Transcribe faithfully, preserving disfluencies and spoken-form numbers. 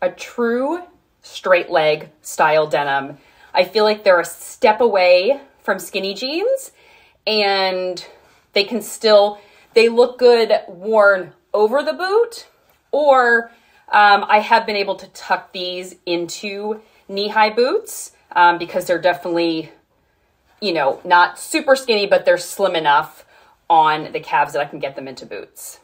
a true straight leg style denim. I feel like they're a step away from skinny jeans, and they can still, they look good worn over the boot, or um, I have been able to tuck these into knee-high boots um, because they're definitely, you know, not super skinny, but they're slim enough on the calves that I can get them into boots.